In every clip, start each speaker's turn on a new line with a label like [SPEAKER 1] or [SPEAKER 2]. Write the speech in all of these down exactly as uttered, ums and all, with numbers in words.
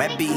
[SPEAKER 1] Webby.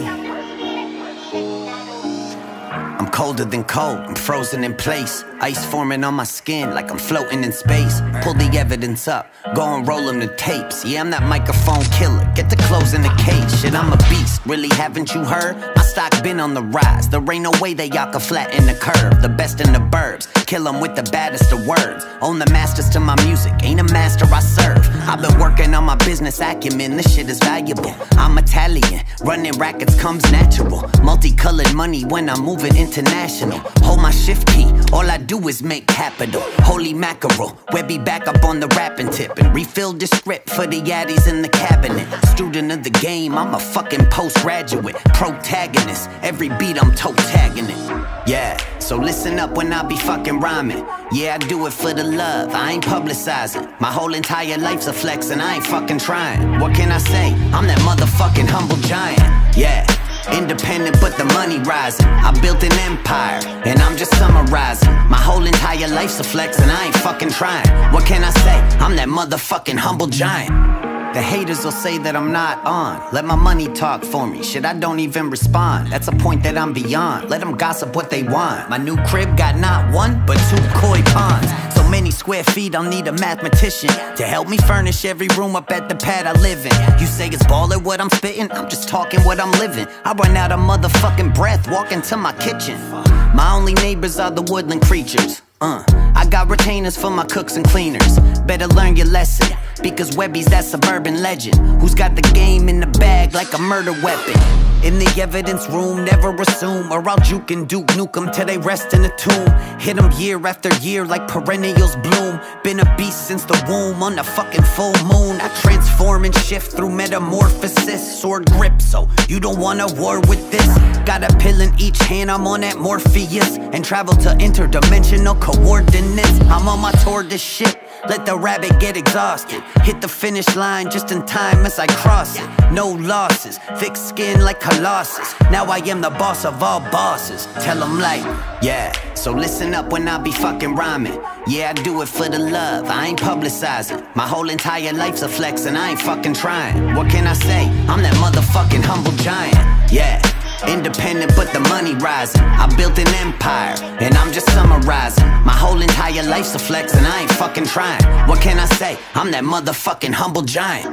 [SPEAKER 1] I'm colder than cold, I'm frozen in place. Ice forming on my skin like I'm floating in space. Pull the evidence up, go and roll them the tapes. Yeah, I'm that microphone killer, get the clothes in the cage. Shit, I'm a beast, really haven't you heard? My stock been on the rise, there ain't no way that y'all can flatten the curve. The best in the burbs, kill them with the baddest of words. Own the masters to my music, ain't a master I serve. I've been working on my business acumen, this shit is valuable. I'm Italian, running rackets comes natural. Multicolored money when I'm moving international. Hold my shift key, all I do is make capital. Holy mackerel, Webby back up on the rapping tip and refill the script for the yaddies in the cabinet. Student of the game, I'm a fucking postgraduate. Protagonist, every beat I'm toe tagging it. Yeah, so listen up when I be fucking rhyming. Yeah, I do it for the love, I ain't publicizing. My whole entire life's a flex and I ain't fucking trying. What can I say? I'm that motherfucking humble giant. Yeah, independent but the money rising. I built an empire and I'm just summarizing. My whole entire life's a flex and I ain't fucking trying. What can I say? I'm that motherfucking humble giant. The haters will say that I'm not on. Let my money talk for me. Shit, I don't even respond. That's a point that I'm beyond. Let them gossip what they want. My new crib got not one, but two koi ponds. So many square feet, I'll need a mathematician to help me furnish every room up at the pad I live in. You say it's baller what I'm spitting, I'm just talking what I'm living. I run out of motherfucking breath walking to my kitchen. My only neighbors are the woodland creatures. Uh, I got retainers for my cooks and cleaners. Better learn your lesson, because Webby's that suburban legend who's got the game in the bag like a murder weapon. In the evidence room, never assume, or I'll juke and duke nuke 'em till they rest in a tomb. Hit 'em year after year like perennials bloom. Been a beast since the womb, on the fucking full moon. I transform and shift through metamorphosis. Sword grip, so you don't want a war with this. Got a pill in each hand, I'm on that Morpheus, and travel to interdimensional coordinates. I'm on my tour to shit, let the rabbit get exhausted. Hit the finish line just in time as I cross it. No losses, thick skin like Colossus. Now I am the boss of all bosses. Tell them like, yeah, so listen up when I be fucking rhyming. Yeah, I do it for the love, I ain't publicizing. My whole entire life's a flex and I ain't fucking trying. What can I say? I'm that motherfucking humble giant. Yeah, independent but the money rising. I built an empire and I'm just summarizing. My whole entire life's a flex and I ain't fucking trying. What can I say? I'm that motherfucking humble giant.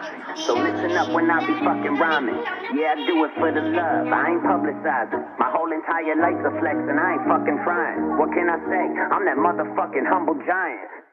[SPEAKER 1] So listen up when I be fucking rhyming. Yeah, I do it for the love, I ain't publicizing. My whole entire life's a flex and I ain't fucking trying. What can I say? I'm that motherfucking humble giant.